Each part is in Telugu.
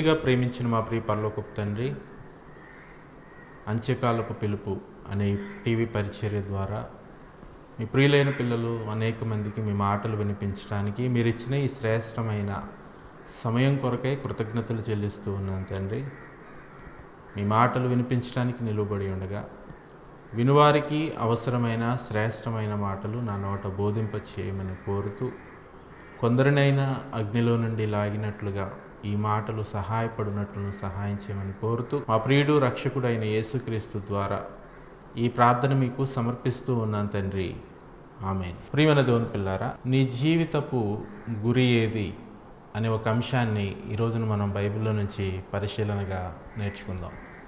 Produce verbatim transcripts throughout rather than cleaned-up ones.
మిక్కిలిగా ప్రేమించిన మా ప్రియ పరలోకపు తండ్రి, అంత్యకాలపు పిలుపు అనే టీవీ పరిచర్య ద్వారా మీ ప్రియులైన పిల్లలు అనేక మందికి మీ మాటలు వినిపించడానికి మీరు ఇచ్చిన ఈ శ్రేష్టమైన సమయం కొరకై కృతజ్ఞతలు చెల్లిస్తూ ఉన్నాను తండ్రి. మీ మాటలు వినిపించడానికి నిలువబడి ఉండగా వినువారికి అవసరమైన శ్రేష్టమైన మాటలు నా నోట బోధింప చేయమని కోరుతూ, కొందరినైనా అగ్నిలో నుండి లాగినట్లుగా ఈ మాటలు సహాయపడినట్లను సహాయం చేయమని కోరుతూ, మా ప్రియుడు రక్షకుడైన యేసుక్రీస్తు ద్వారా ఈ ప్రార్థన మీకు సమర్పిస్తూ ఉన్నాను తండ్రి. ఆమేన్. ప్రియమైన దేవుని పిల్లారా, నీ జీవితపు గురి ఏది అనే ఒక అంశాన్ని ఈరోజున మనం బైబిల్లో నుంచి పరిశీలనగా నేర్చుకుందాం.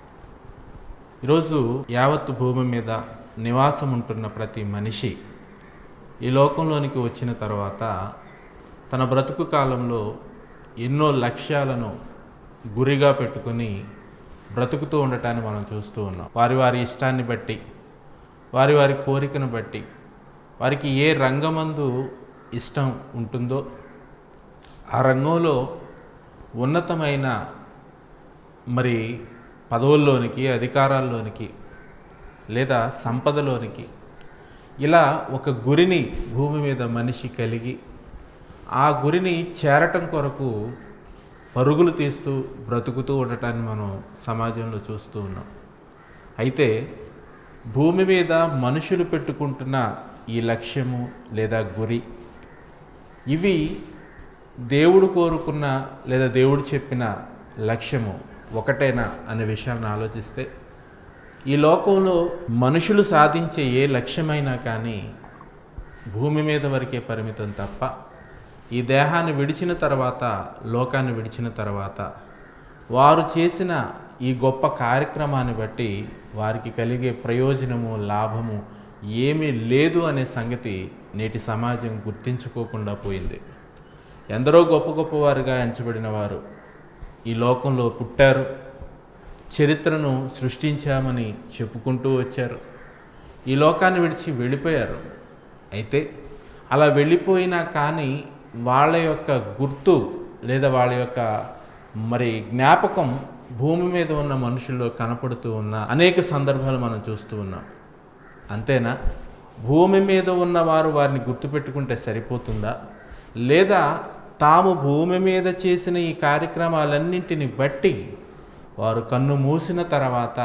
ఈరోజు యావత్తు భూమి మీద నివాసం ఉంటున్న ప్రతి మనిషి ఈ లోకంలోనికి వచ్చిన తర్వాత తన బ్రతుకు కాలంలో ఎన్నో లక్ష్యాలను గురిగా పెట్టుకుని బ్రతుకుతూ ఉండటాన్ని మనం చూస్తూ ఉన్నాం. వారి వారి ఇష్టాన్ని బట్టి, వారి వారి కోరికను బట్టి, వారికి ఏ రంగమందు ఇష్టం ఉంటుందో ఆ రంగంలో ఉన్నతమైన మరి పదవుల్లోనికి, అధికారాల్లోనికి లేదా సంపదలోనికి ఇలా ఒక గురిని భూమి మీద మనిషి కలిగి ఆ గురిని చేరటం కొరకు పరుగులు తీస్తూ బ్రతుకుతూ ఉండటాన్ని మనం సమాజంలో చూస్తూ ఉన్నాం. అయితే భూమి మీద మనుషులు పెట్టుకుంటున్న ఈ లక్ష్యము లేదా గురి, ఇవి దేవుడు కోరుకున్న లేదా దేవుడు చెప్పిన లక్ష్యము ఒకటేనా అనే విషయాన్ని ఆలోచిస్తే, ఈ లోకంలో మనుషులు సాధించే ఏ లక్ష్యమైనా కానీ భూమి మీద వరకే పరిమితం తప్ప, ఈ దేహాన్ని విడిచిన తర్వాత, లోకాన్ని విడిచిన తర్వాత వారు చేసిన ఈ గొప్ప కార్యక్రమాన్ని బట్టి వారికి కలిగే ప్రయోజనము, లాభము ఏమీ లేదు అనే సంగతి నేటి సమాజం గుర్తించుకోకుండా పోయింది. ఎందరో గొప్ప గొప్పవారుగా ఎంచబడిన వారు ఈ లోకంలో పుట్టారు, చరిత్రను సృష్టించామని చెప్పుకుంటూ వచ్చారు, ఈ లోకాన్ని విడిచి వెళ్ళిపోయారు. అయితే అలా వెళ్ళిపోయినా కానీ వాళ్ళ యొక్క గుర్తు లేదా వాళ్ళ యొక్క మరి జ్ఞాపకం భూమి మీద ఉన్న మనుషుల్లో కనపడుతూ ఉన్న అనేక సందర్భాలు మనం చూస్తూ ఉన్నాం. అంతేనా? భూమి మీద ఉన్నవారు వారిని గుర్తుపెట్టుకుంటే సరిపోతుందా? లేదా తాము భూమి మీద చేసిన ఈ కార్యక్రమాలన్నింటిని బట్టి వారు కన్ను మూసిన తర్వాత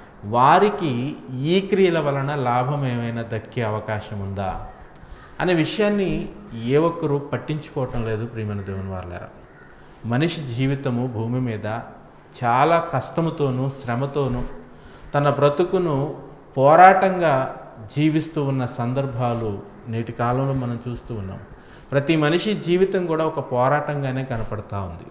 వారికి ఈ క్రియల వలన లాభం ఏమైనా దక్కే అవకాశం ఉందా అనే విషయాన్ని ఏ ఒక్కరూ పట్టించుకోవటం లేదు. ప్రియమైన దేవుని వారలారా, మనిషి జీవితము భూమి మీద చాలా కష్టముతోనూ శ్రమతోనూ తన బ్రతుకును పోరాటంగా జీవిస్తూ ఉన్న సందర్భాలు నేటి కాలంలో మనం చూస్తూ ఉన్నాం. ప్రతి మనిషి జీవితం కూడా ఒక పోరాటంగానే కనపడతా ఉంది.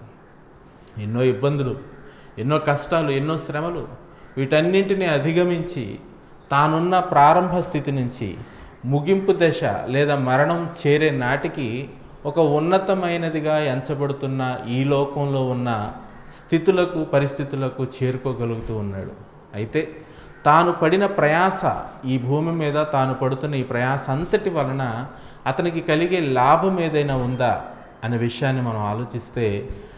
ఎన్నో ఇబ్బందులు, ఎన్నో కష్టాలు, ఎన్నో శ్రమలు, వీటన్నింటినీ అధిగమించి తానున్న ప్రారంభ స్థితి నుంచి ముగింపు దశ లేదా మరణం చేరే నాటికి ఒక ఉన్నతమైనదిగా ఎంచబడుతున్న ఈ లోకంలో ఉన్న స్థితులకు, పరిస్థితులకు చేరుకోగలుగుతూ ఉన్నాడు. అయితే తాను పడిన ప్రయాస, ఈ భూమి మీద తాను పడుతున్న ఈ ప్రయాస అంతటి వలన అతనికి కలిగే లాభం ఏదైనా ఉందా అనే విషయాన్ని మనం ఆలోచిస్తే,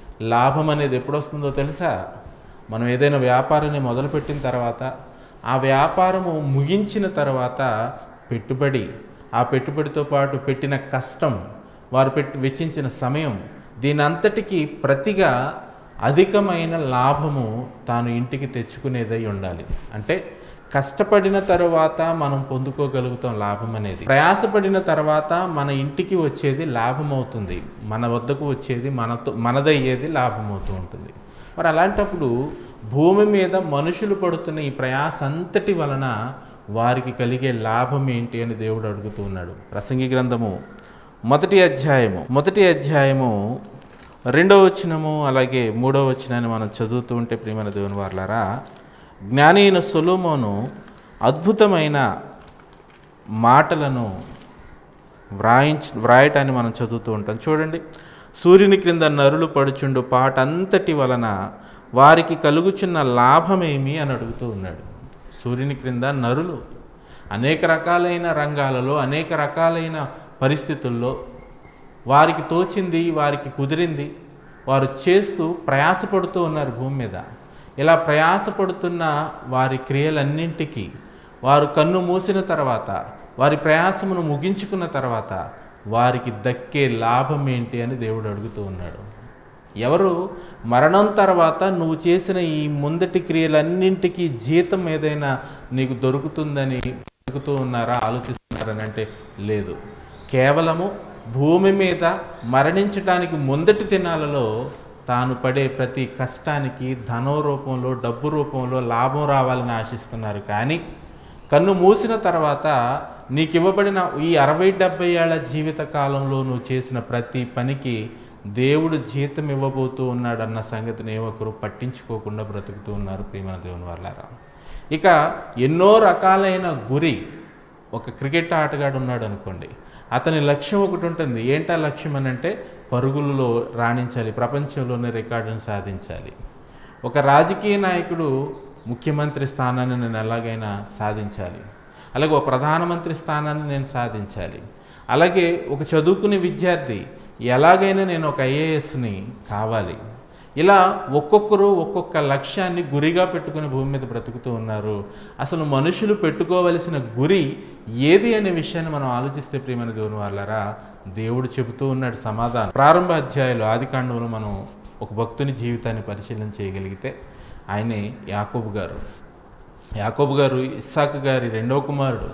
లాభం అనేది ఎప్పుడు వస్తుందో తెలుసా? మనం ఏదైనా వ్యాపారాన్ని మొదలుపెట్టిన తర్వాత, ఆ వ్యాపారము ముగించిన తర్వాత పెట్టుబడి, ఆ పెట్టుబడితో పాటు పెట్టిన కష్టం, వారు పెట్టి వెచ్చించిన సమయం, దీని అంతటికీ ప్రతిగా అధికమైన లాభము తాను ఇంటికి తెచ్చుకునేదై ఉండాలి. అంటే కష్టపడిన తర్వాత మనం పొందుకోగలుగుతాం లాభం అనేది. ప్రయాసపడిన తర్వాత మన ఇంటికి వచ్చేది లాభం అవుతుంది, మన వద్దకు వచ్చేది మనతో మనదయ్యేది లాభం అవుతూ ఉంటుంది. మరి అలాంటప్పుడు భూమి మీద మనుషులు పడుతున్న ఈ ప్రయాస అంతటి వలన వారికి కలిగే లాభం ఏంటి అని దేవుడు అడుగుతూ ఉన్నాడు. ప్రసంగి గ్రంథము మొదటి అధ్యాయము మొదటి అధ్యాయము రెండవ వచనము అలాగే మూడవ వచనాన్ని మనం చదువుతూ ఉంటే, ప్రియమైన దేవుని వారలారా, జ్ఞాని అయిన సొలొమోను అద్భుతమైన మాటలను వ్రాయించ వ్రాయటాన్ని మనం చదువుతూ ఉంటాం. చూడండి, సూర్యుని క్రింద నరులు పడుచుండు పాట అంతటి వలన వారికి కలుగుచున్న లాభమేమి అని అడుగుతూ ఉన్నాడు. సూర్యుని క్రింద నరులు అనేక రకాలైన రంగాలలో, అనేక రకాలైన పరిస్థితుల్లో వారికి తోచింది, వారికి కుదిరింది వారు చేస్తూ ప్రయాసపడుతూ ఉన్నారు భూమి మీద. ఇలా ప్రయాసపడుతున్న వారి క్రియలన్నింటికీ వారు కన్ను మూసిన తర్వాత, వారి ప్రయాసమును ముగించుకున్న తర్వాత వారికి దక్కే లాభం ఏంటి అని దేవుడు అడుగుతూ ఉన్నాడు. ఎవరు మరణం తర్వాత నువ్వు చేసిన ఈ ముందటి క్రియలన్నింటికీ జీతం ఏదైనా నీకు దొరుకుతుందని దొరుకుతూ ఉన్నారా, ఆలోచిస్తున్నారని అంటే లేదు. కేవలము భూమి మీద మరణించడానికి ముందటి దినాలలో తాను పడే ప్రతి కష్టానికి ధనం రూపంలో, డబ్బు రూపంలో లాభం రావాలని ఆశిస్తున్నారు. కానీ కన్ను మూసిన తర్వాత నీకు ఇవ్వబడిన ఈ అరవై డెబ్బై ఏళ్ల జీవిత కాలంలో నువ్వు చేసిన ప్రతి పనికి దేవుడు జీతం ఇవ్వబోతూ ఉన్నాడన్న సంగతిని ఏ ఒక్కరు పట్టించుకోకుండా బ్రతుకుతూ ఉన్నారు ప్రియమైన దేవుని వాళ్ళారా. ఇక ఎన్నో రకాలైన గురి. ఒక క్రికెట్ ఆటగాడు ఉన్నాడు అనుకోండి, అతని లక్ష్యం ఒకటి ఉంటుంది. ఏంటా లక్ష్యం అని అంటే పరుగులలో రాణించాలి, ప్రపంచంలోనే రికార్డును సాధించాలి. ఒక రాజకీయ నాయకుడు ముఖ్యమంత్రి స్థానాన్ని నేను ఎలాగైనా సాధించాలి, అలాగే ఒక ప్రధానమంత్రి స్థానాన్ని నేను సాధించాలి. అలాగే ఒక చదువుకునే విద్యార్థి ఎలాగైనా నేను ఒక ఐఏఎస్ని కావాలి. ఇలా ఒక్కొక్కరు ఒక్కొక్క లక్ష్యాన్ని గురిగా పెట్టుకుని భూమి మీద బ్రతుకుతూ ఉన్నారు. అసలు మనుషులు పెట్టుకోవలసిన గురి ఏది అనే విషయాన్ని మనం ఆలోచిస్తే ప్రియమైన దేవుని వాళ్ళారా, దేవుడు చెబుతూ ఉన్నాడు సమాధానం. ప్రారంభ అధ్యాయంలో ఆదికాండంలో మనం ఒక భక్తుని జీవితాన్ని పరిశీలన చేయగలిగితే ఆయనే యాకోబు గారు. యాకోబు గారు ఇస్సాకు గారి రెండవ కుమారుడు.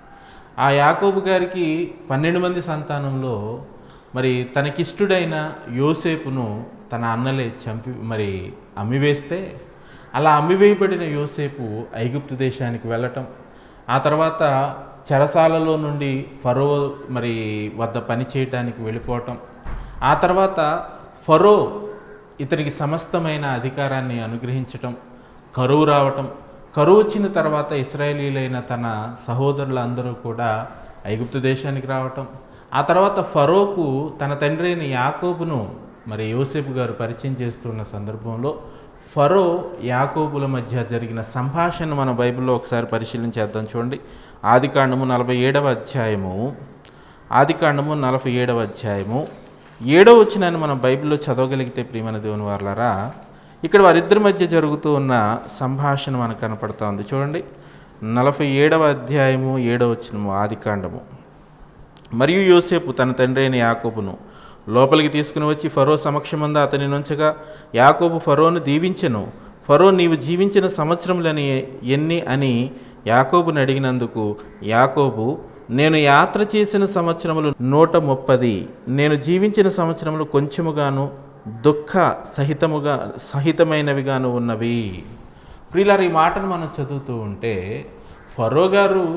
ఆ యాకోబు గారికి పన్నెండు మంది సంతానంలో మరి తనకిష్టుడైన యోసేపును తన అన్నలే చంపి మరి అమ్మివేస్తే, అలా అమ్మివేయబడిన యోసేపు ఐగుప్తు దేశానికి వెళ్ళటం, ఆ తర్వాత చెరసాలలో నుండి ఫరో మరి వద్ద పని చేయటానికి వెళ్ళిపోవటం, ఆ తర్వాత ఫరో ఇతనికి సమస్తమైన అధికారాన్ని అనుగ్రహించటం, కరువు రావటం, కరువు వచ్చిన తర్వాత ఇశ్రాయేలీలైన తన సహోదరులందరూ కూడా ఐగుప్తు దేశానికి రావటం, ఆ తర్వాత ఫరోకు తన తండ్రి అయిన యాకోబును మరి యోసేపు గారు పరిచయం చేస్తున్న సందర్భంలో ఫరో యాకోబుల మధ్య జరిగిన సంభాషణ మన బైబిల్లో ఒకసారి పరిశీలన చేద్దాం. చూడండి, ఆదికాండము నలభై ఏడవ అధ్యాయము ఆదికాండము నలభై ఏడవ అధ్యాయము ఏడవ వచనాన్ని మనం బైబిల్లో చదవగలిగితే ప్రియమైన దేవుని వారలారా, ఇక్కడ వారిద్దరి మధ్య జరుగుతూ ఉన్న సంభాషణ మనకు కనపడుతూ ఉంది. చూడండి, నలభై ఏడవ అధ్యాయము ఏడవ వచనము ఆదికాండము. మరియు యోసేపు తన తండ్రి అయిన యాకోబును లోపలికి తీసుకుని వచ్చి ఫరో సమక్షమందు అతని నుంచగా యాకోబు ఫరోను దీవించెను. ఫరో నీవు జీవించిన సంవత్సరములని ఎన్ని అని యాకోబుని అడిగినందుకు యాకోబు నేను యాత్ర చేసిన సంవత్సరములు నూట ముప్పది, నేను జీవించిన సంవత్సరములు కొంచెముగాను దుఃఖ సహితముగా సహితమైనవిగాను ఉన్నవి. ప్రియులారా, ఈ మాటను మనం చదువుతూ ఉంటే ఫరో గారు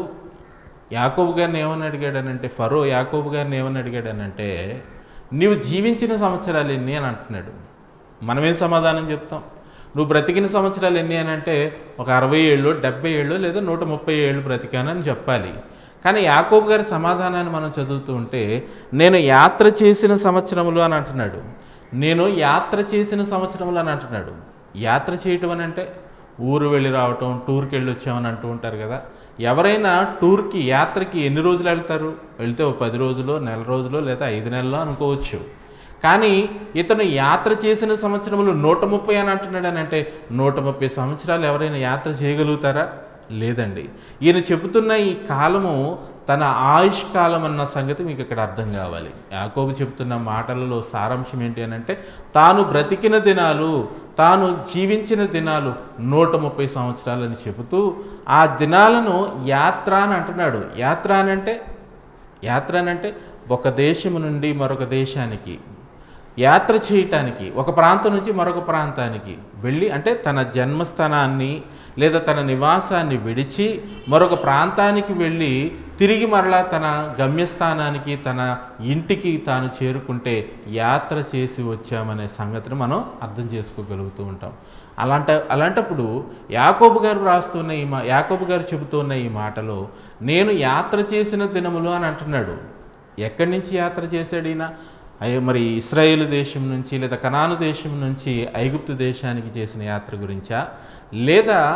యాకోబు గారిని ఏమని అడిగాడనంటే ఫరో యాకోబు గారిని ఏమని అడిగాడనంటే నీవు జీవించిన సంవత్సరాలు ఎన్ని అని అంటున్నాడు. మనమేం సమాధానం చెప్తాం? నువ్వు బ్రతికిన సంవత్సరాలు ఎన్ని అని అంటే ఒక అరవై ఏళ్ళు డెబ్బై ఏళ్ళు లేదా నూట ముప్పై ఏళ్ళు బ్రతికానని చెప్పాలి. కానీ యాకోబు గారి సమాధానాన్ని మనం చదువుతూ ఉంటే నేను యాత్ర చేసిన సంవత్సరములు అని అంటున్నాడు. నేను యాత్ర చేసిన సంవత్సరములు అని అంటున్నాడు. యాత్ర చేయటం అని అంటే ఊరు వెళ్ళి రావటం, టూర్కి వెళ్ళి వచ్చామని అంటూ ఉంటారు కదా. ఎవరైనా టూర్కి యాత్రకి ఎన్ని రోజులు వెళ్తారు? వెళ్తే ఒక పది రోజులు, నెల రోజులు లేదా ఐదు నెలలు అనుకోవచ్చు. కానీ ఇతను యాత్ర చేసిన సంవత్సరములు నూట ముప్పై అని అంటున్నాడు అని అంటే నూట ముప్పై సంవత్సరాలు ఎవరైనా యాత్ర చేయగలుగుతారా? లేదండి. ఈయన చెబుతున్న ఈ కాలము తన ఆయుష్ కాలం అన్న సంగతి మీకు ఇక్కడ అర్థం కావాలి. యాకోబు చెబుతున్న మాటలలో సారాంశం ఏంటి అని అంటే తాను బ్రతికిన దినాలు, తాను జీవించిన దినాలు నూట ముప్పై సంవత్సరాలని చెబుతూ ఆ దినాలను యాత్ర అని అంటున్నాడు. యాత్ర అనంటే యాత్ర అనంటే ఒక దేశము నుండి మరొక దేశానికి యాత్ర చేయటానికి, ఒక ప్రాంతం నుంచి మరొక ప్రాంతానికి వెళ్ళి, అంటే తన జన్మస్థానాన్ని లేదా తన నివాసాన్ని విడిచి మరొక ప్రాంతానికి వెళ్ళి తిరిగి మరలా తన గమ్యస్థానానికి తన ఇంటికి తాను చేరుకుంటే యాత్ర చేసి వచ్చామనే సంగతిని మనం అర్థం చేసుకోగలుగుతూ ఉంటాం. అలాంట అలాంటప్పుడు యాకోబు గారు రాస్తున్న ఈ మా యాకోబు గారు చెబుతున్న ఈ మాటలో నేను యాత్ర చేసిన దినములు అని అంటున్నాడు. ఎక్కడి నుంచి యాత్ర చేశాడు ఈయన? అయ్యో మరి ఇశ్రాయేలు దేశం నుంచి లేదా కనాను దేశం నుంచి ఐగుప్తు దేశానికి చేసిన యాత్ర గురించా, లేదా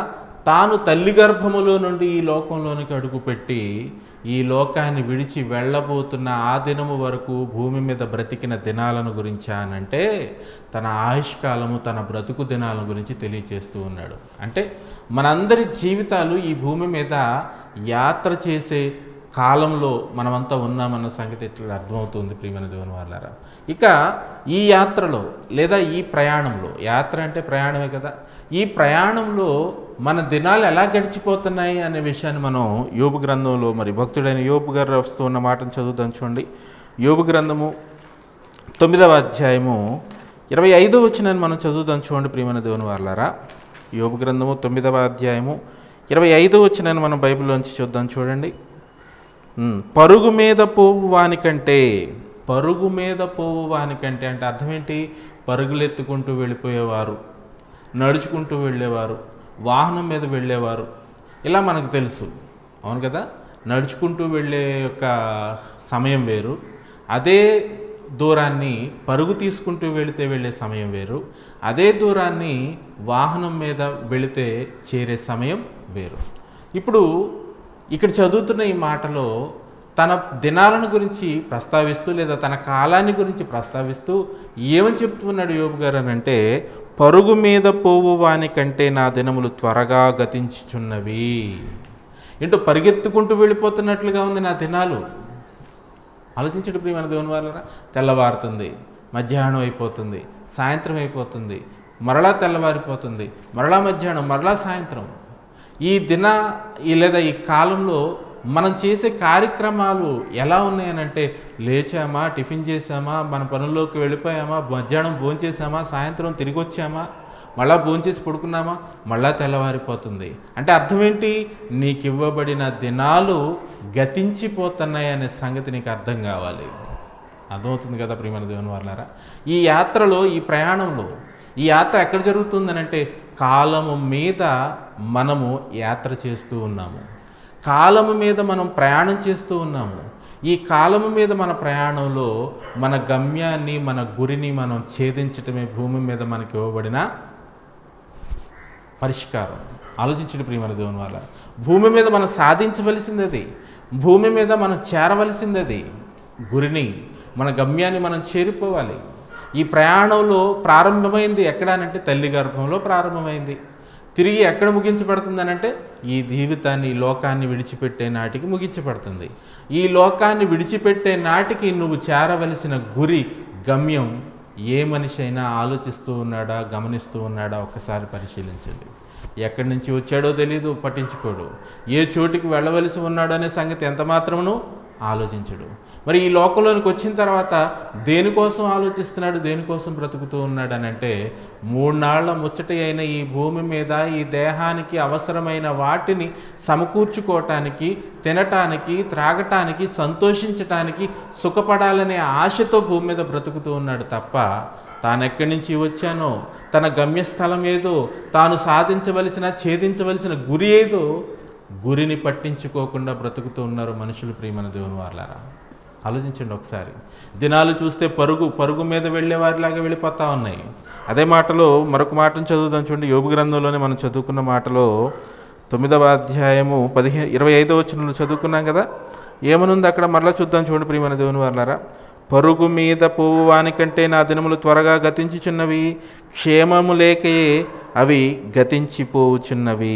తాను తల్లి గర్భములో నుండి ఈ లోకంలోనికి అడుగుపెట్టి ఈ లోకాన్ని విడిచి వెళ్ళబోతున్న ఆ దినము వరకు భూమి మీద బ్రతికిన దినాలను గురించి అనంటే తన ఆయుష్కాలము తన బ్రతుకు దినాల గురించి తెలియచేస్తూ ఉన్నాడు. అంటే మనందరి జీవితాలు ఈ భూమి మీద యాత్ర చేసే కాలంలో మనమంతా ఉన్నామన్న సంగతి ఇట్లా అర్థమవుతుంది ప్రియమైన దేవుని వాళ్ళారా. ఇక ఈ యాత్రలో లేదా ఈ ప్రయాణంలో, యాత్ర అంటే ప్రయాణమే కదా, ఈ ప్రయాణంలో మన దినాలు ఎలా గడిచిపోతున్నాయి అనే విషయాన్ని మనం యోబు గ్రంథంలో మరి భక్తుడైన యోబు గారు వస్తూ ఉన్న మాటను చదువుతాం చూడండి. యోబు గ్రంథము తొమ్మిదవ అధ్యాయము ఇరవై ఐదో వచనాన్ని మనం చదువుతాం చూడండి ప్రియమైన దేవుని వాళ్ళారా. యోబు గ్రంథము తొమ్మిదవ అధ్యాయము ఇరవై ఐదో వచనాన్ని మనం బైబిల్లోంచి చూద్దాం చూడండి. పరుగు మీద పోవు వానికంటే, పరుగు మీద పోవు వానికంటే అంటే అర్థం ఏంటి? పరుగులెత్తుకుంటూ వెళ్ళిపోయేవారు, నడుచుకుంటూ వెళ్ళేవారు, వాహనం మీద వెళ్ళేవారు, ఇలా మనకు తెలుసు, అవును కదా. నడుచుకుంటూ వెళ్ళే యొక్క సమయం వేరు, అదే దూరాన్ని పరుగు తీసుకుంటూ వెళితే వెళ్ళే సమయం వేరు, అదే దూరాన్ని వాహనం మీద వెళితే చేరే సమయం వేరు. ఇప్పుడు ఇక్కడ చదువుతున్న ఈ మాటలో తన దినాలను గురించి ప్రస్తావిస్తూ లేదా తన కాలాన్ని గురించి ప్రస్తావిస్తూ ఏమని చెప్తున్నాడు యోబు గారు అని అంటే, పరుగు మీద పోవు వానికంటే నా దినములు త్వరగా గతించుచున్నవి. ఏంటో పరిగెత్తుకుంటూ వెళ్ళిపోతున్నట్లుగా ఉంది నా దినాలు. ఆలోచించడం ప్రియమైన దేవుని వాళ్ళరా. తెల్లవారుతుంది, మధ్యాహ్నం అయిపోతుంది, సాయంత్రం అయిపోతుంది, మరలా తెల్లవారిపోతుంది, మరలా మధ్యాహ్నం, మరలా సాయంత్రం. ఈ దిన ఈ లేదా ఈ కాలంలో మనం చేసే కార్యక్రమాలు ఎలా ఉన్నాయనంటే, లేచామా, టిఫిన్ చేసామా, మన పనుల్లోకి వెళ్ళిపోయామా, మధ్యాహ్నం భోంచేసామా, సాయంత్రం తిరిగి వచ్చామా, మళ్ళా భోంచేసి పడుకున్నామా, మళ్ళా తెల్లవారిపోతుంది. అంటే అర్థం ఏంటి? నీకు ఇవ్వబడిన దినాలు గతించిపోతున్నాయి అనే సంగతి నీకు అర్థం కావాలి. అర్థమవుతుంది కదా ప్రియమైన దేవుని వాళ్ళారా. ఈ యాత్రలో, ఈ ప్రయాణంలో, ఈ యాత్ర ఎక్కడ జరుగుతుందనంటే కాలము మీద మనము యాత్ర చేస్తూ ఉన్నాము, కాలము మీద మనం ప్రయాణం చేస్తూ ఉన్నాము. ఈ కాలము మీద మన ప్రయాణంలో మన గమ్యాన్ని, మన గురిని మనం ఛేదించటమే భూమి మీద మనకి ఇవ్వబడిన పరిష్కారం. ఆలోచించండి ప్రియమైన దేవుని వాళ్ళ. భూమి మీద మనం సాధించవలసింది అది, భూమి మీద మనం చేరవలసింది అది, గురిని, మన గమ్యాన్ని మనం చేరిపోవాలి. ఈ ప్రయాణంలో ప్రారంభమైంది ఎక్కడానంటే తల్లి గర్భంలో ప్రారంభమైంది. తిరిగి ఎక్కడ ముగించబడుతుందనంటే ఈ జీవితాన్ని, ఈ లోకాన్ని విడిచిపెట్టే నాటికి ముగించబడుతుంది. ఈ లోకాన్ని విడిచిపెట్టే నాటికి నువ్వు చేరవలసిన గురి, గమ్యం ఏ మనిషి అయినా ఆలోచిస్తూ ఉన్నాడా, గమనిస్తూ ఉన్నాడా ఒక్కసారి పరిశీలించండి. ఎక్కడి నుంచి వచ్చాడో తెలీదు, పట్టించుకోడు. ఏ చోటికి వెళ్ళవలసి ఉన్నాడో అనే సంగతి ఎంత మాత్రమును ఆలోచించడు. మరి ఈ లోకంలోనికి వచ్చిన తర్వాత దేనికోసం ఆలోచిస్తున్నాడు, దేనికోసం బ్రతుకుతూ ఉన్నాడు అని అంటే, మూడు నాళ్ల ముచ్చట అయిన ఈ భూమి మీద ఈ దేహానికి అవసరమైన వాటిని సమకూర్చుకోవటానికి, తినటానికి, త్రాగటానికి, సంతోషించటానికి, సుఖపడాలనే ఆశతో భూమి మీద బ్రతుకుతూ ఉన్నాడు తప్ప తాను ఎక్కడి నుంచి వచ్చానో, తన గమ్యస్థలం ఏదో, తాను సాధించవలసిన, ఛేదించవలసిన గురి ఏదో గురిని పట్టించుకోకుండా బ్రతుకుతూ ఉన్నారు మనుషులు ప్రియమైన దేవుని వాళ్ళారా. ఆలోచించండి ఒకసారి. దినాలు చూస్తే పరుగు పరుగు మీద వెళ్ళే వారిలాగా వెళ్ళిపోతూ ఉన్నాయి. అదే మాటలో మరొక మాటను చదువుదాం చూడండి. యోబు గ్రంథంలోనే మనం చదువుకున్న మాటలో తొమ్మిదవ అధ్యాయము పదిహేను ఇరవై ఐదవ వచనంలో చదువుకున్నాం కదా. ఏమనుంది అక్కడ మరలా చూద్దాం చూడండి ప్రియమైన దేవుని వాళ్ళారా. పరుగు మీద పోవు వానికంటే నా దినములు త్వరగా గతించుచున్నవి, క్షేమము లేకయే అవి గతించిపోవుచున్నవి.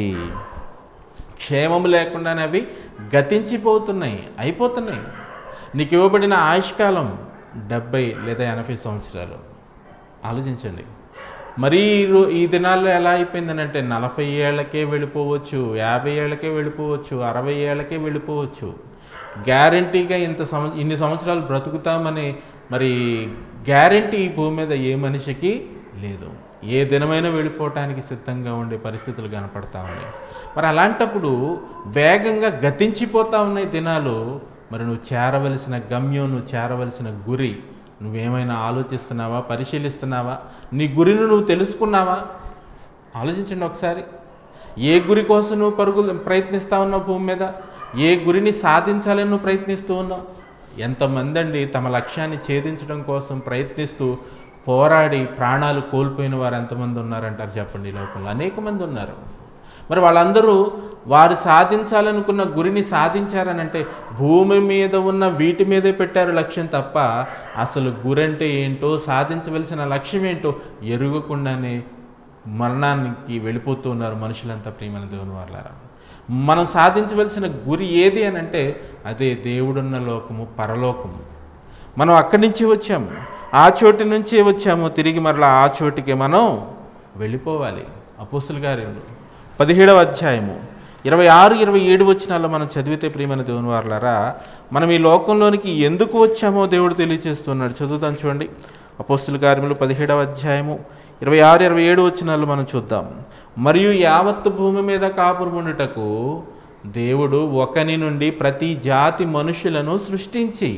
క్షేమము లేకుండానే అవి గతించిపోతున్నాయి, అయిపోతున్నాయి. నీకు ఇవ్వబడిన ఆయుష్కాలం డెబ్బై లేదా ఎనభై సంవత్సరాలు. ఆలోచించండి. మరీ ఈ దినాల్లో ఎలా అయిపోయిందని అంటే నలభై ఏళ్ళకే వెళ్ళిపోవచ్చు, యాభై ఏళ్ళకే వెళ్ళిపోవచ్చు, అరవై ఏళ్ళకే వెళ్ళిపోవచ్చు. గ్యారంటీగా ఇంత సంవ ఇన్ని సంవత్సరాలు బ్రతుకుతామని మరి గ్యారంటీ ఈ భూమి మీద ఏ మనిషికి లేదు. ఏ దినమైనా వెళ్ళిపోవటానికి సిద్ధంగా ఉండే పరిస్థితులు కనపడతా ఉన్నాయి. మరి అలాంటప్పుడు వేగంగా గతించిపోతూ ఉన్నాయి దినాలు. మరి నువ్వు చేరవలసిన గమ్యం, నువ్వు చేరవలసిన గురి నువ్వేమైనా ఆలోచిస్తున్నావా, పరిశీలిస్తున్నావా? నీ గురిని నువ్వు తెలుసుకున్నావా? ఆలోచించండి ఒకసారి. ఏ గురి కోసం నువ్వు పరుగు ప్రయత్నిస్తూ ఉన్నావు భూమి మీద? ఏ గురిని సాధించాలని నువ్వు ప్రయత్నిస్తూ ఉన్నావు? ఎంతమంది అండి తమ లక్ష్యాన్ని ఛేదించడం కోసం ప్రయత్నిస్తూ పోరాడి ప్రాణాలు కోల్పోయిన వారు ఎంతమంది ఉన్నారంటారు చెప్పండి. ఈ లోకంలో అనేక మంది ఉన్నారు. మరి వాళ్ళందరూ వారు సాధించాలనుకున్న గురిని సాధించారనంటే భూమి మీద ఉన్న వీటి మీదే పెట్టారు లక్ష్యం తప్ప అసలు గురి అంటే ఏంటో, సాధించవలసిన లక్ష్యం ఏంటో ఎరుగకుండానే మరణానికి వెళ్ళిపోతూ ఉన్నారు మనుషులంతా. ప్రియమైన దేవుని వాళ్ళారా, మనం సాధించవలసిన గురి ఏది అని అంటే అదే దేవుడున్న లోకము, పరలోకము. మనం అక్కడి నుంచి వచ్చాము, ఆ చోటి నుంచే వచ్చాము, తిరిగి మరలా ఆ చోటికి మనం వెళ్ళిపోవాలి. అపోస్తుల కార్యములు పదిహేడవ అధ్యాయము ఇరవై ఆరు ఇరవై ఏడు వచనాల్లో మనం చదివితే ప్రియమైన దేవుని వారలారా, మనం ఈ లోకంలోనికి ఎందుకు వచ్చామో దేవుడు తెలియజేస్తున్నాడు. చదువుతాం చూడండి. అపోస్తుల కార్యములు పదిహేడవ అధ్యాయము ఇరవై ఆరు ఇరవై ఏడు వచనాలు మనం చూద్దాం. మరియు యావత్తు భూమి మీద కాపురముండుటకు దేవుడు ఒకని నుండి ప్రతి జాతి మనుషులను సృష్టించి,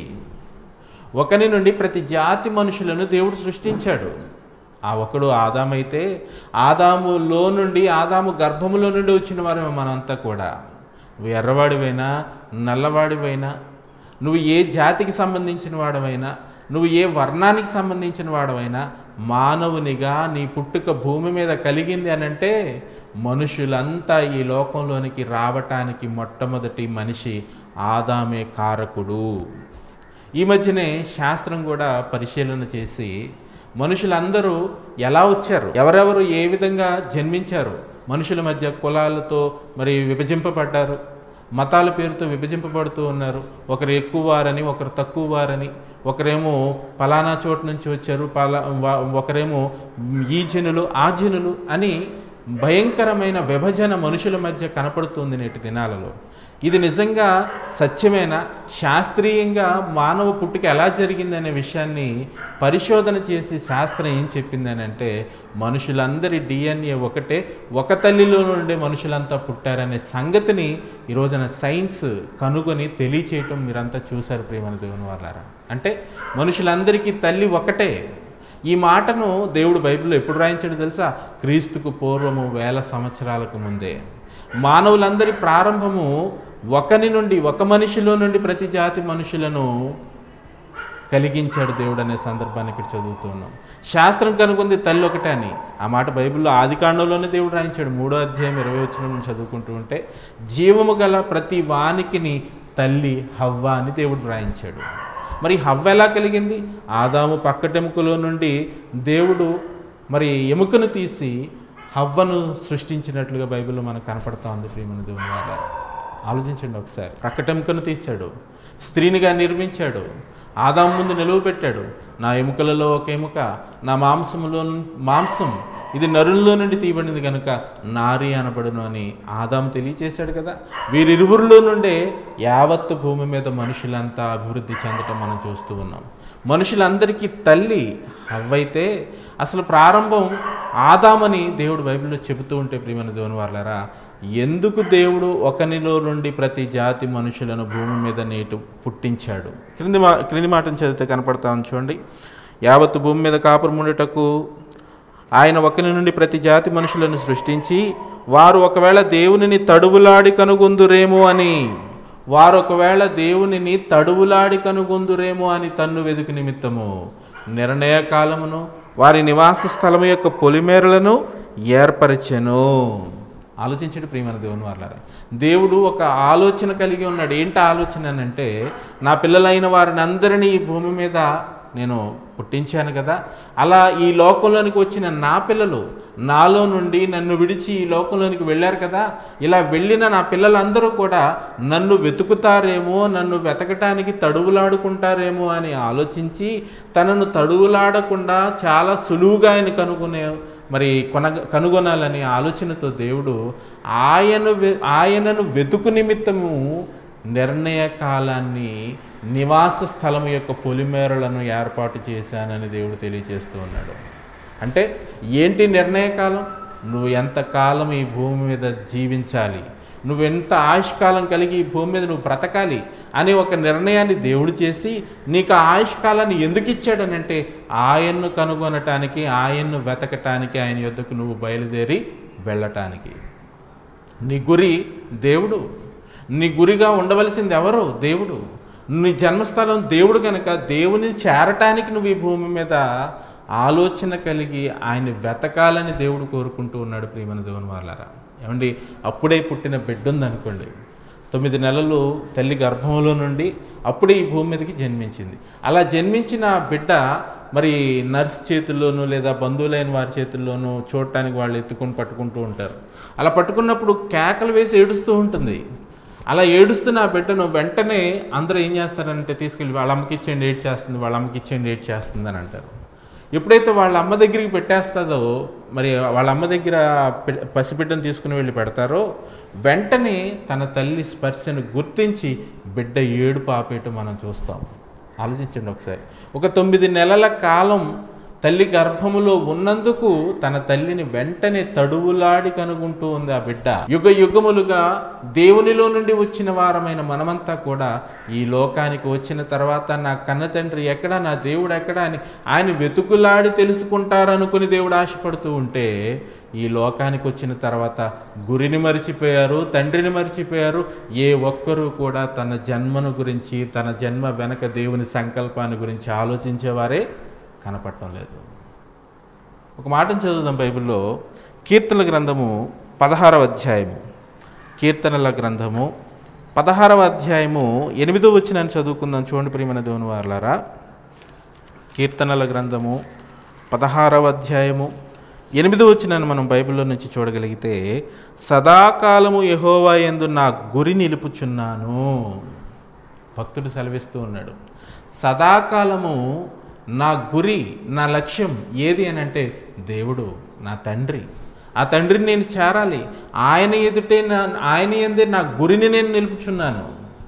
ఒకని నుండి ప్రతి జాతి మనుషులను దేవుడు సృష్టించాడు. ఆ ఒకడు ఆదామైతే ఆదాములో నుండి, ఆదాము గర్భములో నుండి వచ్చిన వారు మనంతా కూడా. నువ్వు ఎర్రవాడివైనా, నల్లవాడివైనా, నువ్వు ఏ జాతికి సంబంధించిన వాడవైనా, నువ్వు ఏ వర్ణానికి సంబంధించిన వాడవైనా, మానవునిగా నీ పుట్టుక భూమి మీద కలిగింది అని అంటే మనుషులంతా ఈ లోకంలోనికి రావటానికి మొట్టమొదటి మనిషి ఆదామే కారకుడు. ఈ మధ్యనే శాస్త్రం కూడా పరిశీలన చేసి మనుషులందరూ ఎలా వచ్చారు, ఎవరెవరు ఏ విధంగా జన్మించారు, మనుషుల మధ్య కులాలతో మరి విభజింపబడ్డారు, మతాల పేరుతో విభజింపబడుతూ ఉన్నారు. ఒకరు ఎక్కువ వారని, ఒకరు తక్కువ వారని, ఒకరేమో పలానా చోటు నుంచి వచ్చారు, పలా ఒకరేమో ఈ జనులు ఆ జనులు అని భయంకరమైన విభజన మనుషుల మధ్య కనపడుతుంది నేటి దినాలలో. ఇది నిజంగా సత్యమైన, శాస్త్రీయంగా మానవ పుట్టుక ఎలా జరిగిందనే విషయాన్ని పరిశోధన చేసి శాస్త్రం ఏం చెప్పిందని అంటే మనుషులందరి డిఎన్ఏ ఒకటే, ఒక తల్లిలో నుండే మనుషులంతా పుట్టారనే సంగతిని ఈ రోజున సైన్స్ కనుగొని తెలియచేయటం మీరంతా చూశారు ప్రియమైన దేవుని వాళ్ళారా. అంటే మనుషులందరికీ తల్లి ఒకటే. ఈ మాటను దేవుడు బైబిల్లో ఎప్పుడు రాయించాడో తెలుసా? క్రీస్తుకు పూర్వము వేల సంవత్సరాలకు ముందే. మానవులందరి ప్రారంభము ఒకని నుండి, ఒక మనిషిలో నుండి ప్రతి జాతి మనుషులను కలిగించాడు దేవుడు అనే సందర్భాన్ని ఇక్కడ చదువుతూ ఉన్నాం. శాస్త్రం కనుగొంది తల్లి ఒకటే అని. ఆ మాట బైబిల్లో ఆది కాండంలోనే దేవుడు రాయించాడు. మూడో అధ్యాయం ఇరవై వచనం నుంచి చదువుకుంటూ ఉంటే జీవము గల ప్రతి వానికిని తల్లి హవ్వ అని దేవుడు రాయించాడు. మరి హవ్వ ఎలా కలిగింది? ఆదాము పక్కటెముకలో నుండి దేవుడు మరి ఎముకను తీసి హవ్వను సృష్టించినట్లుగా బైబిల్లో మనకు కనపడతా ఉంది ప్రియమైన దేవుని వాళ్ళ. ఆలోచించండి ఒకసారి. ప్రక్కటెముకను తీశాడు, స్త్రీనిగా నిర్మించాడు, ఆదాము ముందు నిలువ పెట్టాడు. నా ఎముకలలో ఒక ఎముక, నా మాంసములో మాంసం, ఇది నరుల్లో నుండి తీయబడింది కనుక నారి అనబడును అని ఆదాము తెలియచేశాడు కదా. వీరిరువురిలో నుండే యావత్తు భూమి మీద మనుషులంతా అభివృద్ధి చెందటం మనం చూస్తూ ఉన్నాం. మనుషులందరికీ తల్లి హవ్వైతే అసలు ప్రారంభం ఆదామని దేవుడు బైబిల్లో చెబుతూ ఉంటే ప్రియమైన దేవుని వాళ్ళారా, ఎందుకు దేవుడు ఒకనిలో నుండి ప్రతి జాతి మనుషులను భూమి మీద నేటు పుట్టించాడు? క్రింది మా క్రింది మాటను చదివితే కనపడతాను చూడండి. యావత్తు భూమి మీద కాపురముండుటకు ఆయన ఒకని నుండి ప్రతి జాతి మనుషులను సృష్టించి వారు ఒకవేళ దేవునిని తడువులాడి కనుగొందురేమో అని వారు ఒకవేళ దేవునిని తడువులాడి కనుగొందురేమో అని తన్ను వెదుకు నిమిత్తము నిర్ణయ కాలమును వారి నివాస స్థలము యొక్క పొలిమేరలను ఏర్పరచెను. ఆలోచించండి ప్రియమైన దేవుని వాళ్ళారా. దేవుడు ఒక ఆలోచన కలిగి ఉన్నాడు. ఏంటి ఆలోచన అని అంటే, నా పిల్లలైన వారిని అందరినీ ఈ భూమి మీద నేను పుట్టించాను కదా, అలా ఈ లోకంలోనికి వచ్చిన నా పిల్లలు నాలో నుండి నన్ను విడిచి ఈ లోకంలోనికి వెళ్ళారు కదా, ఇలా వెళ్ళిన నా పిల్లలందరూ కూడా నన్ను వెతుకుతారేమో, నన్ను వెతకటానికి తడువులాడుకుంటారేమో అని ఆలోచించి తనను తడువులాడకుండా చాలా సులువుగా ఆయన కనుగొనే మరి కొన కనుగొనాలనే ఆలోచనతో దేవుడు ఆయన ఆయనను వెతుకు నిమిత్తము నిర్ణయ కాలాన్ని, నివాస స్థలం యొక్క పొలిమేరలను ఏర్పాటు చేశానని దేవుడు తెలియజేస్తూ ఉన్నాడు. అంటే ఏంటి నిర్ణయకాలం? నువ్వు ఎంతకాలం ఈ భూమి మీద జీవించాలి, నువ్వెంత ఆయుష్కాలం కలిగి ఈ భూమి మీద నువ్వు బ్రతకాలి అనే ఒక నిర్ణయాన్ని దేవుడు చేసి నీకు ఆ ఆయుష్కాలాన్ని ఎందుకు ఇచ్చాడనంటే ఆయన్ను కనుగొనటానికి, ఆయన్ను వెతకటానికి, ఆయన యొద్దకు నువ్వు బయలుదేరి వెళ్ళటానికి. నీ గురి దేవుడు. నీ గురిగా ఉండవలసింది ఎవరు? దేవుడు. నీ జన్మస్థలం దేవుడు కనుక దేవుని చేరటానికి నువ్వు ఈ భూమి మీద ఆలోచన కలిగి ఆయన వెతకాలని దేవుడు కోరుకుంటూ ఉన్నాడు ప్రియమైన దేవుని వాళ్ళారా. ఏమండి, అప్పుడే పుట్టిన బిడ్డ ఉందనుకోండి, తొమ్మిది నెలలు తల్లి గర్భంలో నుండి అప్పుడే ఈ భూమి మీదకి జన్మించింది. అలా జన్మించిన బిడ్డ మరి నర్స్ చేతుల్లోనూ లేదా బంధువులైన వారి చేతుల్లోనూ చూడటానికి వాళ్ళు ఎత్తుకొని పట్టుకుంటూ ఉంటారు. అలా పట్టుకున్నప్పుడు కేకలు వేసి ఏడుస్తూ ఉంటుంది. అలా ఏడుస్తున్న ఆ బిడ్డను వెంటనే అందరూ ఏం చేస్తారంటే తీసుకెళ్ళి వాళ్ళ అమ్మకి ఇచ్చేయండి, ఏడ్ చేస్తుంది, వాళ్ళ అమ్మకి ఇచ్చేయండి, ఏడ్ చేస్తుంది అని అంటారు. ఎప్పుడైతే వాళ్ళ అమ్మ దగ్గరికి పెట్టేస్తుందో, మరి వాళ్ళ అమ్మ దగ్గర పసిబిడ్డను తీసుకుని వెళ్ళి పెడతారో, వెంటనే తన తల్లి స్పర్శను గుర్తించి బిడ్డ ఏడుపు ఆపేయటం మనం చూస్తాం. ఆలోచించండి ఒకసారి. ఒక తొమ్మిది నెలల కాలం తల్లి గర్భములో ఉన్నందుకు తన తల్లిని వెంటనే తడువులాడి కనుగొంటూ ఉంది ఆ బిడ్డ. యుగ యుగములుగా దేవునిలో నుండి వచ్చిన వారమైన మనమంతా కూడా ఈ లోకానికి వచ్చిన తర్వాత నా కన్న తండ్రి ఎక్కడా, నా దేవుడు ఎక్కడా అని ఆయన వెతుకులాడి తెలుసుకుంటారనుకుని దేవుడు ఆశపడుతూ ఉంటే, ఈ లోకానికి వచ్చిన తర్వాత గురిని మరిచిపోయారు, తండ్రిని మరిచిపోయారు. ఏ ఒక్కరూ కూడా తన జన్మను గురించి, తన జన్మ వెనక దేవుని సంకల్పాన్ని గురించి ఆలోచించేవారే కనపడటం లేదు. ఒక మాటను చదువుదాం బైబిల్లో. కీర్తనల గ్రంథము పదహారవ అధ్యాయము కీర్తనల గ్రంథము పదహారవ అధ్యాయము ఎనిమిదో వచనాన్ని చదువుకుందాం. చూడండి ప్రియమైన దేవుని వారలారా, కీర్తనల గ్రంథము పదహారవ అధ్యాయము ఎనిమిదో వచనాన్ని మనం బైబిల్లో నుంచి చూడగలిగితే, సదాకాలము యెహోవా యందు నా గురి నిలుపుచున్నాను. భక్తుడు సెలవిస్తూ ఉన్నాడు, సదాకాలము నా గురి, నా లక్ష్యం ఏది అని అంటే దేవుడు, నా తండ్రి. ఆ తండ్రిని నేను చేరాలి. ఆయన ఎదుటే నా ఆయన ఎందే నా గురిని నేను నిలుపుచున్నాను.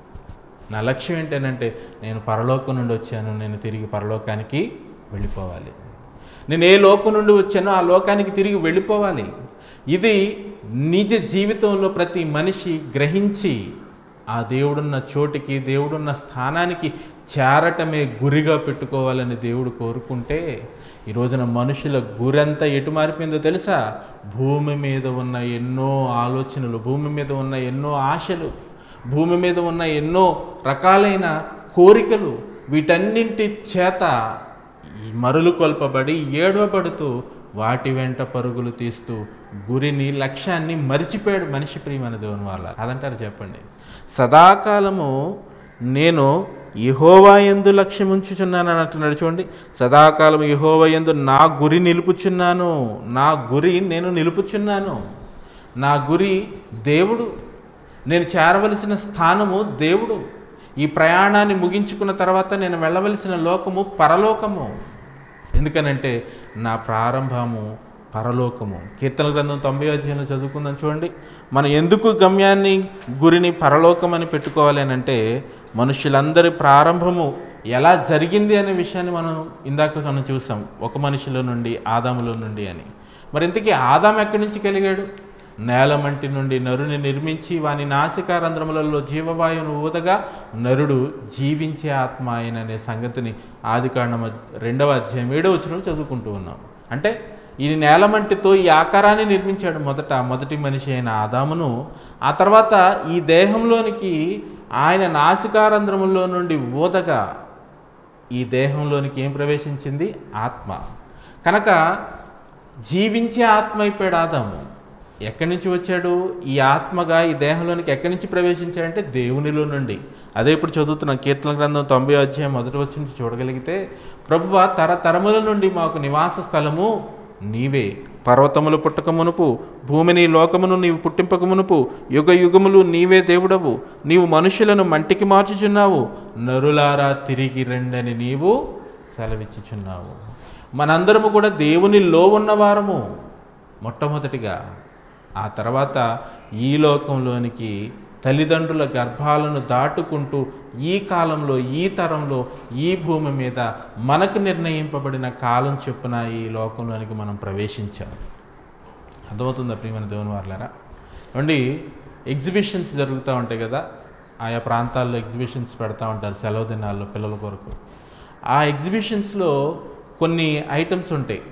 నా లక్ష్యం ఏంటనంటే, నేను పరలోకం నుండి వచ్చాను, నేను తిరిగి పరలోకానికి వెళ్ళిపోవాలి. నేను ఏ లోకం నుండి వచ్చానో ఆ లోకానికి తిరిగి వెళ్ళిపోవాలి. ఇది నిజ జీవితంలో ప్రతి మనిషి గ్రహించి ఆ దేవుడున్న చోటికి, దేవుడున్న స్థానానికి చేరటమే గురిగా పెట్టుకోవాలని దేవుడు కోరుకుంటే, ఈ రోజున మనుషుల గురంతా ఎటు మారిపోయిందో తెలుసా? భూమి మీద ఉన్న ఎన్నో ఆలోచనలు, భూమి మీద ఉన్న ఎన్నో ఆశలు, భూమి మీద ఉన్న ఎన్నో రకాలైన కోరికలు, వీటన్నింటి చేత మరులు కొల్పబడి ఏడవబడుతూ వాటి వెంట పరుగులు తీస్తూ గురిని, లక్ష్యాన్ని మరిచిపోయాడు మనిషి. ప్రియమైన దేవుని వాళ్ళ అదంటారు చెప్పండి. సదాకాలము నేను యెహోవా యందు లక్ష్యం ఉంచుచున్నాను అని అంటున్నాడు. చూడండి, సదాకాలం యెహోవా యందు నా గురి నిలుపుచున్నాను. నా గురి నేను నిలుపుచున్నాను. నా గురి దేవుడు. నేను చేరవలసిన స్థానము దేవుడు. ఈ ప్రయాణాన్ని ముగించుకున్న తర్వాత నేను వెళ్ళవలసిన లోకము పరలోకము. ఎందుకనంటే నా ప్రారంభము పరలోకము. కీర్తన గ్రంథం తొంభై అధ్యాయంలో చదువుకుందాం. చూడండి, మనం ఎందుకు గమ్యాన్ని, గురిని పరలోకం అని పెట్టుకోవాలి అని అంటే, మనుషులందరి ప్రారంభము ఎలా జరిగింది అనే విషయాన్ని మనం ఇందాక మనం చూసాం. ఒక మనిషిలో నుండి, ఆదాములో నుండి అని. మరి ఇంతకీ ఆదాము ఎక్కడి నుంచి కలిగాడు? నేలమంటి నుండి నరుని నిర్మించి వాని నాసికారంధ్రములలో జీవవాయువును ఊదగా నరుడు జీవించే ఆత్మ ఆయన అనే సంగతిని ఆదికాండము రెండవ అధ్యాయం ఏడవ వచనంలో చదువుకుంటూ ఉన్నాం. అంటే ఈ నేలమంటితో ఈ ఆకారాన్ని నిర్మించాడు మొదట మొదటి మనిషి అయిన ఆదామును. ఆ తర్వాత ఈ దేహంలోనికి ఆయన నాసికారంధ్రములో నుండి ఊదగా ఈ దేహంలోనికి ఏం ప్రవేశించింది? ఆత్మ. కనుక జీవించే ఆత్మ అయిపోయాడు ఆదాము. ఎక్కడి నుంచి వచ్చాడు? ఈ ఆత్మగా ఈ దేహంలోనికి ఎక్కడి నుంచి ప్రవేశించాడంటే దేవునిలో నుండి. అదే ఇప్పుడు చదువుతున్నాం కీర్తన గ్రంథం తొంభై అధ్యాయం మొదటి వచ్చి నుంచి చూడగలిగితే, ప్రభువా తరతరముల నుండి మాకు నివాస స్థలము నీవే. పర్వతములు పుట్టక మునుపు, భూమిని లోకమును నీవు పుట్టింపక మునుపు, యుగ యుగములు నీవే దేవుడవు. నీవు మనుషులను మంటికి మార్చుచున్నావు, నరులారా తిరిగి రండని నీవు సెలవిచ్చుచున్నావు. మనందరము కూడా దేవునిలో ఉన్నవారము మొట్టమొదటిగా. ఆ తర్వాత ఈ లోకంలోనికి తల్లిదండ్రుల గర్భాలను దాటుకుంటూ ఈ కాలంలో, ఈ తరంలో, ఈ భూమి మీద మనకు నిర్ణయింపబడిన కాలం చొప్పున ఈ లోకంలోనికి మనం ప్రవేశించాం. అర్థమవుతుందా ప్రియమైన దేవుని వారలారా? ఏమండి, ఎగ్జిబిషన్స్ జరుగుతూ ఉంటాయి కదా, ఆయా ప్రాంతాల్లో ఎగ్జిబిషన్స్ పెడతా ఉంటారు సెలవు దినాల్లో పిల్లల కొరకు. ఆ ఎగ్జిబిషన్స్లో కొన్ని ఐటమ్స్ ఉంటాయి.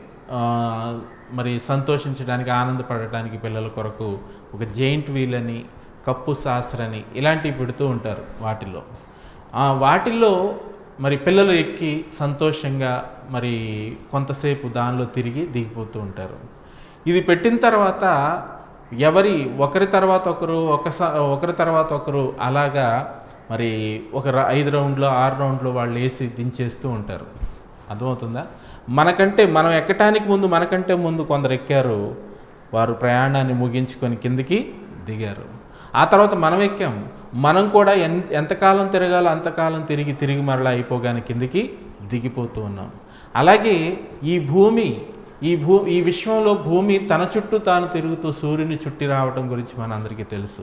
మరి సంతోషించడానికి, ఆనందపడటానికి పిల్లల కొరకు ఒక జెయింట్ వీల్ అని, కప్పు శాస్త్రని ఇలాంటివి పెడుతూ ఉంటారు. వాటిల్లో వాటిల్లో మరి పిల్లలు ఎక్కి సంతోషంగా మరి కొంతసేపు దానిలో తిరిగి దిగిపోతూ ఉంటారు. ఇది పెట్టిన తర్వాత ఎవరి ఒకరి తర్వాత ఒకరు ఒకసా ఒకరి తర్వాత ఒకరు అలాగా మరి ఒక ఐదు రౌండ్లు ఆరు రౌండ్లు వాళ్ళు వేసి దించేస్తూ ఉంటారు. అర్థమవుతుందా? మనకంటే మనం ఎక్కటానికి ముందు మనకంటే ముందు కొందరు ఎక్కారు, వారు ప్రయాణాన్ని ముగించుకొని కిందికి దిగారు. ఆ తర్వాత మనం ఎక్కాము, మనం కూడా ఎంత ఎంతకాలం తిరగాలో అంతకాలం తిరిగి తిరిగి మరలా అయిపోగానే కిందికి దిగిపోతూ ఉన్నాం. అలాగే ఈ భూమి ఈ భూ ఈ విశ్వంలో భూమి తన చుట్టూ తాను తిరుగుతూ సూర్యుని చుట్టి రావడం గురించి మనందరికీ తెలుసు.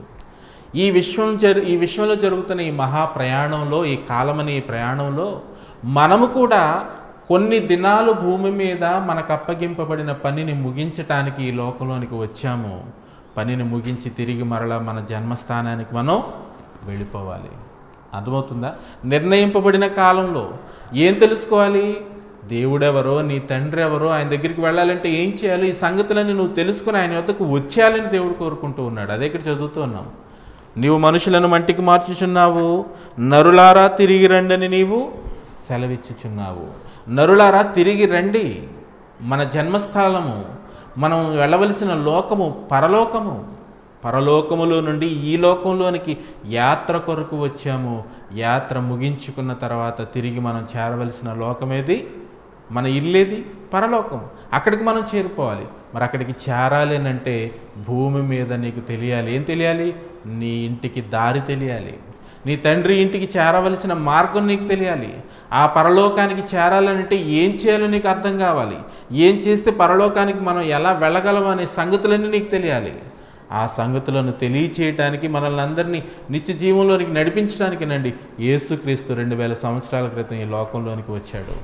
ఈ విశ్వం జరు ఈ విశ్వంలో జరుగుతున్న ఈ మహా ప్రయాణంలో, ఈ కాలమనే ఈ ప్రయాణంలో మనము కూడా కొన్ని దినాలు భూమి మీద మనకు అప్పగింపబడిన పనిని ముగించటానికి ఈ లోకంలోనికి వచ్చాము. పనిని ముగించి తిరిగి మరలా మన జన్మస్థానానికి మనం వెళ్ళిపోవాలి. అర్థమవుతుందా? నిర్ణయింపబడిన కాలంలో ఏం తెలుసుకోవాలి? దేవుడెవరో, నీ తండ్రి ఎవరో, ఆయన దగ్గరికి వెళ్ళాలంటే ఏం చేయాలి? ఈ సంగతులన్నీ నువ్వు తెలుసుకుని ఆయన వద్దకు వచ్చేయాలని దేవుడు కోరుకుంటూ ఉన్నాడు. అదే ఇక్కడ చదువుతూ ఉన్నాం. నీవు మనుషులను మంటికి మార్చుచున్నావు, నరులారా తిరిగి రండని నీవు సెలవిచ్చుచున్నావు. నరులారా తిరిగి రండి. మన జన్మస్థలము, మనం వెళ్ళవలసిన లోకము పరలోకము. పరలోకములో నుండి ఈ లోకంలోనికి యాత్ర కొరకు వచ్చాము. యాత్ర ముగించుకున్న తర్వాత తిరిగి మనం చేరవలసిన లోకమేది? మన ఇల్లేది? పరలోకం. అక్కడికి మనం చేరిపోవాలి. మరి అక్కడికి చేరాలి అంటే భూమి మీద నీకు తెలియాలి. ఏం తెలియాలి? నీ ఇంటికి దారి తెలియాలి. నీ తండ్రి ఇంటికి చేరవలసిన మార్గం నీకు తెలియాలి. ఆ పరలోకానికి చేరాలంటే ఏం చేయాలో నీకు అర్థం కావాలి. ఏం చేస్తే పరలోకానికి మనం ఎలా వెళ్ళగలం అనే సంగతులన్నీ నీకు తెలియాలి. ఆ సంగతులను తెలియచేయటానికి మనల్ని అందరినీ నిత్య జీవంలోనికి నడిపించడానికినండి యేసుక్రీస్తు రెండు వేల సంవత్సరాల క్రితం ఈ లోకంలోనికి వచ్చాడు.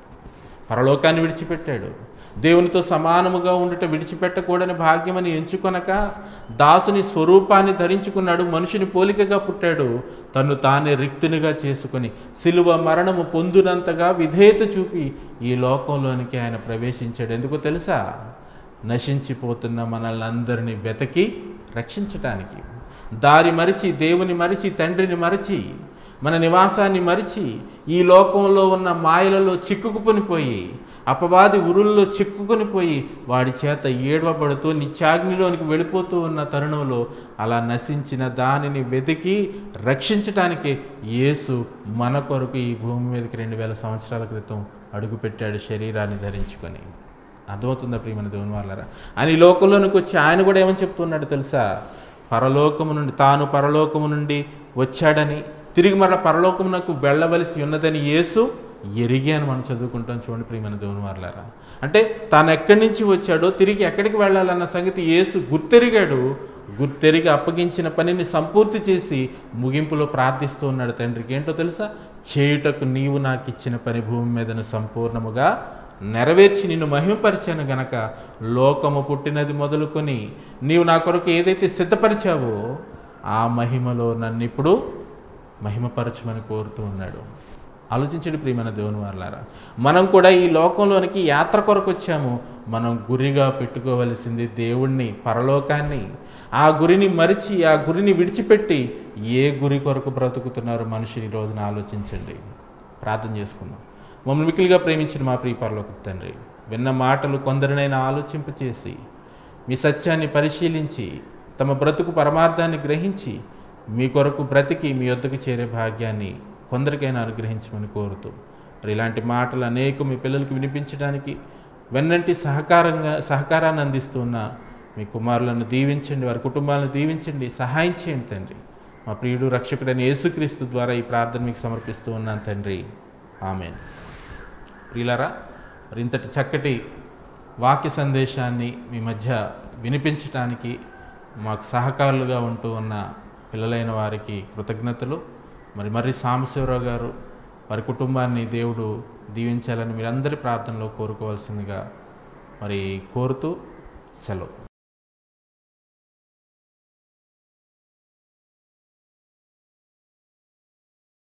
పరలోకాన్ని విడిచిపెట్టాడు. దేవునితో సమానముగా ఉండుట విడిచిపెట్టకూడని భాగ్యమని ఎంచుకొనక దాసుని స్వరూపాన్ని ధరించుకున్నాడు. మనుషుని పోలికగా పుట్టాడు. తను తానే రిక్తునిగా చేసుకుని సిలువ మరణము పొందునంతగా విధేయత చూపి ఈ లోకంలోనికి ఆయన ప్రవేశించాడు. ఎందుకో తెలుసా? నశించిపోతున్న మనల్ని అందరినీ వెతకి రక్షించటానికి. దారి మరిచి, దేవుని మరిచి, తండ్రిని మరిచి, మన నివాసాన్ని మరిచి ఈ లోకంలో ఉన్న మాయలలో చిక్కుకునిపోయి, అపవాది ఉరుల్లో చిక్కుకునిపోయి వాడి చేత ఏడవబడుతూ నిత్యాగ్నిలోనికి వెళ్ళిపోతూ ఉన్న తరుణంలో అలా నశించిన దానిని వెతికి రక్షించటానికి యేసు మన కొరకు ఈ భూమి మీదకి రెండు వేల సంవత్సరాల క్రితం అడుగుపెట్టాడు శరీరాన్ని ధరించుకొని. అర్థమవుతుందా ప్రియమైన దేవుని వాళ్ళారా? ఆయన ఈ లోకంలోనికి వచ్చి ఆయన కూడా ఏమని చెప్తున్నాడు తెలుసా? పరలోకము నుండి తాను పరలోకము నుండి వచ్చాడని, తిరిగి మరలా పరలోకమునకు వెళ్ళవలసి ఉన్నదని యేసు ఎరిగి అని మనం చదువుకుంటాం. చూడండి ప్రియమైన దేవుని వాళ్ళారా, అంటే తాను ఎక్కడి నుంచి వచ్చాడో తిరిగి ఎక్కడికి వెళ్ళాలన్న సంగతి యేసు గుర్తెరిగాడు. గుర్తెరిగి అప్పగించిన పనిని సంపూర్తి చేసి ముగింపులో ప్రార్థిస్తూ ఉన్నాడు తండ్రికి. ఏంటో తెలుసా? చేయుటకు నీవు నాకు ఇచ్చిన పని భూమి మీదను సంపూర్ణముగా నెరవేర్చి నిన్ను మహిమపరిచాను గనక లోకము పుట్టినది మొదలుకొని నీవు నా కొరకు ఏదైతే సిద్ధపరిచావో ఆ మహిమలో నన్ను ఇప్పుడు మహిమపరచమని కోరుతూ ఉన్నాడు. ఆలోచించండి ప్రియమైన దేవుని వాళ్ళారా, మనం కూడా ఈ లోకంలోనికి యాత్ర కొరకు వచ్చాము. మనం గురిగా పెట్టుకోవలసింది దేవుణ్ణి, పరలోకాన్ని. ఆ గురిని మరిచి, ఆ గురిని విడిచిపెట్టి ఏ గురి కొరకు బ్రతుకుతున్నారు మనుషులు ఈ రోజున ఆలోచించండి. ప్రార్థన చేసుకుందాం. మమ్మల్ని మిక్కిలిగా ప్రేమించిన మా ప్రియ పరలోకపు తండ్రి, విన్న మాటలు కొందరినైనా ఆలోచింపచేసి మీ సత్యాన్ని పరిశీలించి తమ బ్రతుకు పరమార్థాన్ని గ్రహించి మీ కొరకు బ్రతికి మీ యొద్దకు చేరే భాగ్యాన్ని కొందరికైనా అనుగ్రహించమని కోరుతూ, మరి ఇలాంటి మాటలు అనేక మీ పిల్లలకు వినిపించడానికి వెన్నంటి సహకారంగా సహకారాన్ని అందిస్తున్న మీ కుమారులను దీవించండి, వారి కుటుంబాలను దీవించండి, సహాయం చేయండి తండ్రి. మా ప్రియుడు రక్షకుడైన యేసుక్రీస్తు ద్వారా ఈ ప్రార్థన మీకు సమర్పిస్తూ ఉన్నాను తండ్రి. ఆమేన్. ప్రియులారా, మరి ఇంతటి చక్కటి వాక్య సందేశాన్ని మీ మధ్య వినిపించడానికి మాకు సహకారులుగా ఉంటూ ఉన్న పిల్లలైన వారికి కృతజ్ఞతలు. మరి మర్రి సాంబశివరావు గారు, వారి కుటుంబాన్ని దేవుడు దీవించాలని మీరందరి ప్రార్థనలో కోరుకోవాల్సిందిగా మరి కోరుతూ సెలవు.